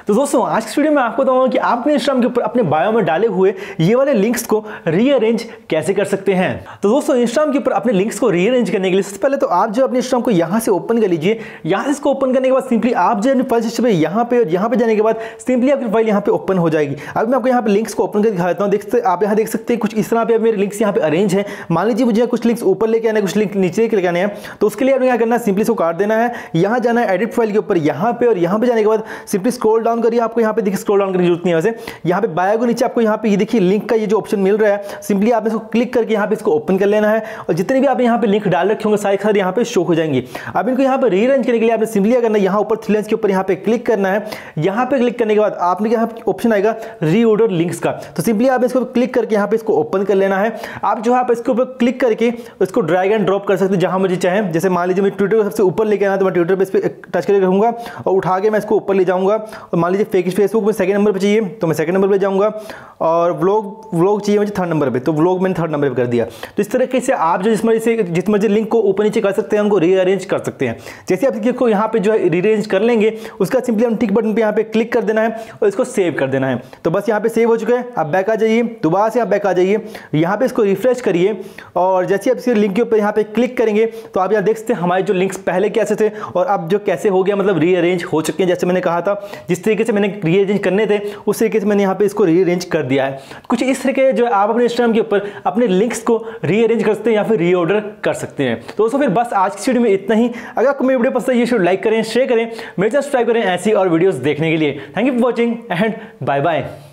तो दोस्तों आज की वीडियो में आपको बताऊंगा कि आप अपने इंस्टाग्राम के ऊपर अपने बायो में डाले हुए ये वाले लिंक्स को रीअरेंज कैसे कर सकते हैं। तो दोस्तों इंस्टाग्राम के ऊपर अपने लिंक्स को रीअरेंज करने के लिए सबसे पहले तो आप जो अपने इंस्टाग्राम को यहां से ओपन कर लीजिए। यहां से इसको ओपन करने के बाद सिंपली आप जो अपने फाइल सिस्टम पे यहां पे जाने के बाद सिंपली आपकी फाइल यहां पे ओपन हो जाएगी। अब मैं आपको यहां पे लिंक्स को ओपन करके दिखा देता हूं। आप यहां देख सकते हैं कुछ इस तरह पे मेरे लिंक्स यहां पे अरेंज है। मान लीजिए मुझे कुछ लिंक्स ऊपर लेके आने कुछ लिंक नीचे लेके आने हैं, तो उसके लिए आपने क्या करना है, सिंपली इसको काट देना है। यहां जाना है एडिट फाइल के ऊपर, यहां पे और यहां पे जाने के बाद सिंपली स्क्रॉल डाउन करिए। आपको यहां पे देखिए स्क्रॉल डाउन करने की जरूरत नहीं है। वैसे यहां पे बायो के नीचे आपको यहां पे ये देखिए लिंक का ये जो ऑप्शन मिल रहा है, सिंपली आपने इसको क्लिक करके यहां पे इसको ओपन कर लेना है और जितने भी आप यहां पे लिंक डाल रखे होंगे सारे यहां पे शो हो जाएंगे। अब इनको यहां पे रीअरेंज करने के लिए आपने सिंपली क्या करना है, यहां ऊपर थ्री लाइंस के ऊपर यहां पे क्लिक करना है। यहां पे क्लिक करने के बाद आपने यहां ऑप्शन आएगा रीऑर्डर लिंक्स का, तो सिंपली आप इसको क्लिक करके यहां पे इसको ओपन कर लेना है। आप जो है इसके ऊपर क्लिक करके इसको ड्रैग एंड ड्रॉप कर सकते हैं जहां मुझे चाहे। जैसे मान लीजिए मैं ट्विटर को सबसे ऊपर लेके आना, तो मैं ट्विटर पे इस पे टच करके रहूंगा और उठा के मैं इसको ऊपर ले जाऊंगा। और मान लीजिए फेसबुक में सेकंड नंबर पे चाहिए तो मैं सेकंड नंबर पे जाऊंगा, और व्लॉग चाहिए मुझे थर्ड नंबर पे, तो व्लॉग मैंने थर्ड नंबर पे कर दिया। तो इस तरीके से आप जो जिस मर्जी लिंक को ऊपर नीचे कर सकते हैं, उनको रीअरेंज कर सकते हैं। जैसे आप इसको यहाँ पे जो है रीअरेंज कर लेंगे, उसका सिंपली हम टिक बटन पे यहाँ पे क्लिक कर देना है और इसको सेव कर देना है। तो बस यहाँ पे सेव हो चुका है। आप बैक आ जाइए, दोबारा से आप बैक आ जाइए, यहाँ पे इसको रिफ्रेश करिए और जैसे आप इसके लिंक के ऊपर यहाँ पे क्लिक करेंगे तो आप यहाँ देख सकते हैं हमारे जो लिंक्स पहले कैसे थे और अब जो कैसे हो गया, मतलब रीअरेंज हो चुके हैं। जैसे मैंने कहा था जिस तरीके से मैंने रीअरेंज करने थे उस तरीके से मैंने यहाँ पे इसको रीअरेंज कर दिया है। कुछ इस तरीके जो आप अपने इंस्टाग्राम के ऊपर अपने लिंक्स को रीअरेंज कर सकते हैं या फिर रीऑर्डर कर सकते हैं। तो दोस्तों फिर बस आज की वीडियो में इतना ही। अगर आपको मेरी वीडियो पसंद है, ये वीडियो लाइक करें, शेयर करें, मेरे चैनल सब्सक्राइब करें ऐसी और वीडियोस देखने के लिए। Thank you for watching and bye bye.